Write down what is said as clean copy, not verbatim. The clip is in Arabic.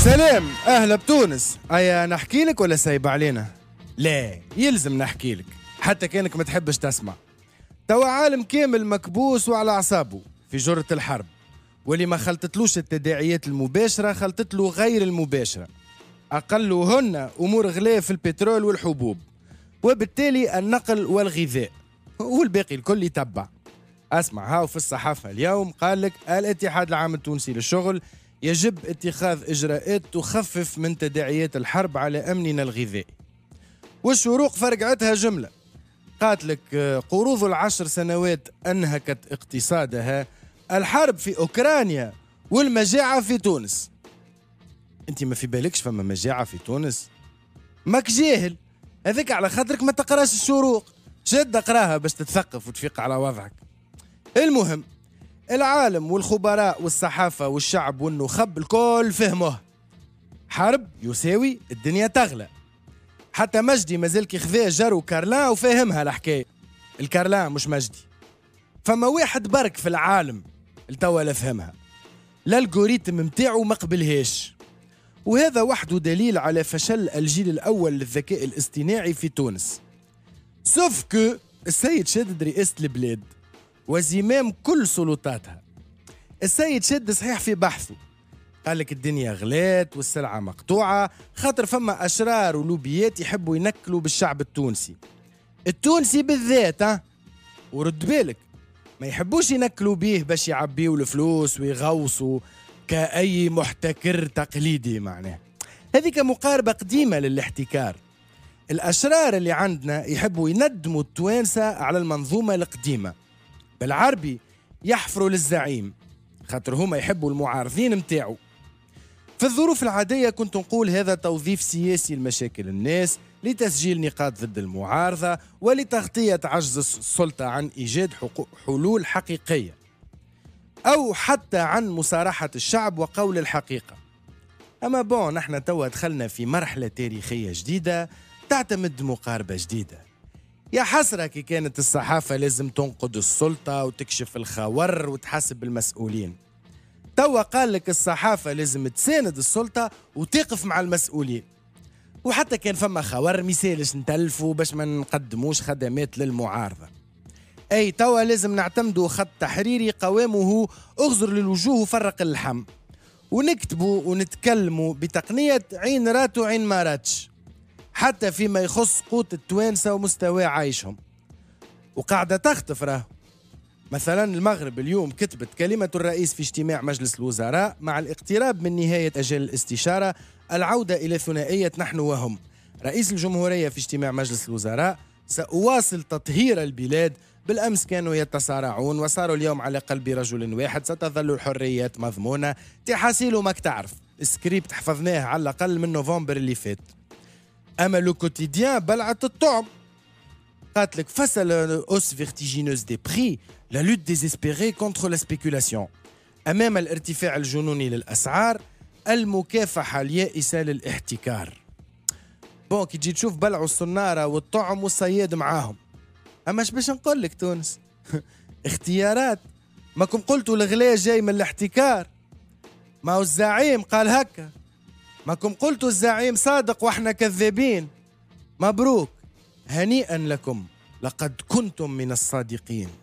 سلام، أهلا بتونس. أيا نحكي لك ولا سايب علينا؟ لا، يلزم نحكي لك حتى كانك ما تحبش تسمع. توا عالم كامل مكبوس وعلى أعصابه في جرة الحرب، واللي ما خلطتلوش التداعيات المباشرة خلطتله غير المباشرة، أقلهن أمور غلاء في البترول والحبوب، وبالتالي النقل والغذاء، والباقي الكل يتبع. أسمع هاو في الصحافة اليوم قال لك الاتحاد العام التونسي للشغل يجب اتخاذ إجراءات تخفف من تداعيات الحرب على أمننا الغذائي. والشروق فرقعتها جملة، قالت لك قروض العشر سنوات أنهكت اقتصادها، الحرب في أوكرانيا والمجاعة في تونس. أنت ما في بالكش فما مجاعة في تونس؟ ماك جاهل، هذيك على خاطرك ما تقراش الشروق، شد اقراها باش تتثقف وتفيق على وضعك. المهم العالم والخبراء والصحافة والشعب والنخب الكل فهموه، حرب يساوي الدنيا تغلى. حتى مجدي مازال كي خذاه جرو كارلان وفاهمها الحكاية، الكارلان مش مجدي. فما واحد برك في العالم التوا لا فهمها، الالغوريتم متاعو ما قبلهاش، وهذا وحده دليل على فشل الجيل الأول للذكاء الاصطناعي في تونس. سوف كو السيد شادد رئاسة البلاد وزمام كل سلطاتها. السيد شد صحيح في بحثه قال لك الدنيا غلات والسلعة مقطوعة، خاطر فما أشرار ولوبيات يحبوا ينكلوا بالشعب التونسي بالذات. ورد بالك ما يحبوش ينكلوا بيه باش يعبيوا الفلوس ويغوصوا كأي محتكر تقليدي. معناه هذيك مقاربة قديمة للاحتكار. الأشرار اللي عندنا يحبوا يندموا التوانسة على المنظومة القديمة، بالعربي يحفروا للزعيم، خاطر هما يحبوا المعارضين متاعو. في الظروف العادية كنت نقول هذا توظيف سياسي لمشاكل الناس، لتسجيل نقاط ضد المعارضة ولتغطية عجز السلطة عن إيجاد حلول حقيقية، أو حتى عن مصارحة الشعب وقول الحقيقة. أما بون نحن توا دخلنا في مرحلة تاريخية جديدة تعتمد مقاربة جديدة. يا حسرة كي كانت الصحافة لازم تنقد السلطة وتكشف الخور وتحاسب المسؤولين. توا قال لك الصحافة لازم تساند السلطة وتقف مع المسؤولين، وحتى كان فما خور ميسالش نتلفوا باش ما نقدموش خدمات للمعارضة. أي توا لازم نعتمدوا خط تحريري قوامه اغزر للوجوه وفرق اللحم، ونكتبوا ونتكلموا بتقنية عين رات وعين ما راتش، حتى فيما يخص قوت التوانسة ومستوى عيشهم. وقاعدة تخطف راه. مثلا المغرب اليوم كتبت كلمة الرئيس في اجتماع مجلس الوزراء مع الاقتراب من نهاية أجل الاستشارة العودة إلى ثنائية نحن وهم. رئيس الجمهورية في اجتماع مجلس الوزراء: سأواصل تطهير البلاد. بالأمس كانوا يتصارعون وصاروا اليوم على قلب رجل واحد. ستظل الحريات مضمونة. تحاسيله ماك تعرف، سكريبت حفظناه على الأقل من نوفمبر اللي فات. أما لو كوتيديان بلعة الطعم قالت لك face à la hausse vertigineuse des prix, la lutte désespérée contre la spéculation. أمام الارتفاع الجنوني للأسعار، المكافحة اليائسة للاحتكار. بون كي تجي تشوف بلعوا الصنارة والطعم والصياد معاهم. أما باش نقول لك تونس اختيارات. ماكم قلتوا الغلاء جاي من الاحتكار؟ ما هو الزعيم قال هكا. ماكم قلتوا الزعيم صادق واحنا كذابين؟ مبروك، هنيئا لكم، لقد كنتم من الصادقين.